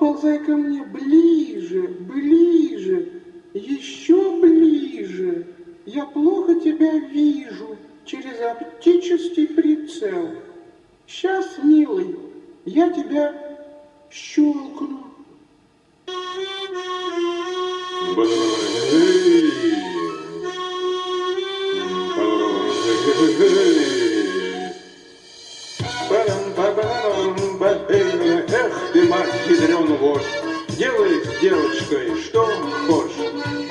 подползай ко мне ближе, ближе, еще ближе. Я плохо тебя вижу через оптический прицел. Сейчас, милый, я тебя щелкну. Эх ты, мать, ядрёна вошь, делай с девочкой что хочешь.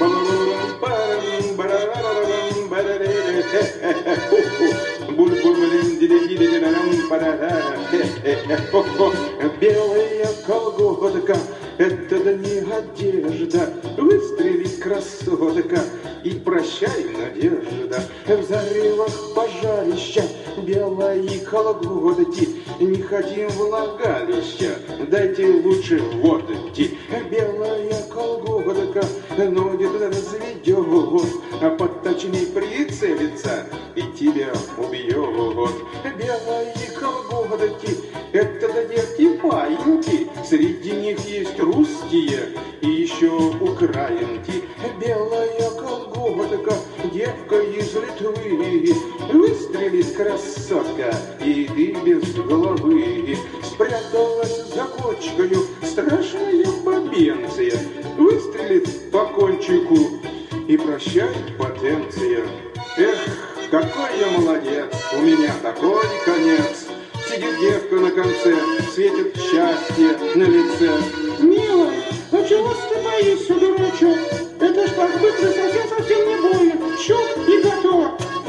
Белая колготка, это да не одежда. Выстрелить красотка и прощай, надежда. В заревах пожарища белые колготки. Не хотим влагалища, дайте лучше водки. Белая колготка ноги разведет, а поточней прицелится и тебя убьет. Белые колготки, это да девки паиньки, среди них есть русские и еще украинки. Белая колготка, девка из Литвы, выстрелит красотка, и ты без головы. Спряталась за кочкою страшная бабенция, выстрелит по кончику и прощай потенция. Эх, какой я молодец, у меня такой конец. Сидит девка на конце, светит счастье на лице. Милая, ну чего ж ты боишься, дурачок? Это ж так быстро совсем не больно. Щелк и готово.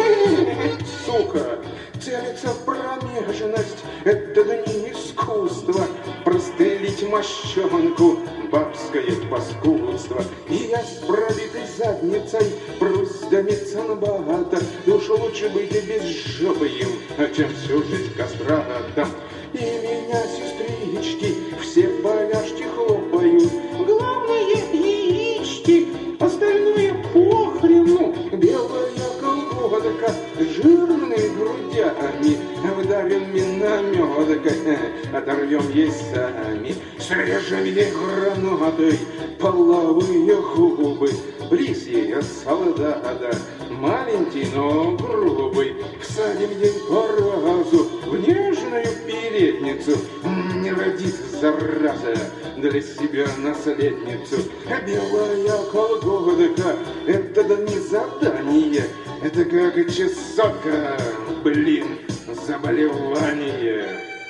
Сука, целиться в промежность, это да не искусство. Прострелить мощонку, бабское паскудство. И я с пробитой задницей прусь до меценбата. Уж лучше быть безжопым, чем всю жизнь кастратом. И меня, сестрички, все поляшки хлопают. Главное яички, остальное похрену. Белая колготка с жирными грудями, вдарим минометкой, оторвем ей сами. Срежем ей гранатой половые губы. Лисья солдата, маленький, но грубый. Всадим ей по разу в нежную передницу. Не родит, зараза, для себя наследницу. Белая колготка, это да не задание, это как чесотка, блин, заболевание.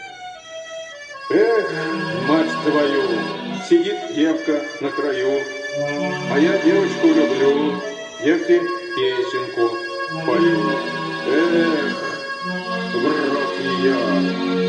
Эх, мать твою, сидит девка на краю, а я девочку люблю, девке песенку пою. Эх, в рот ее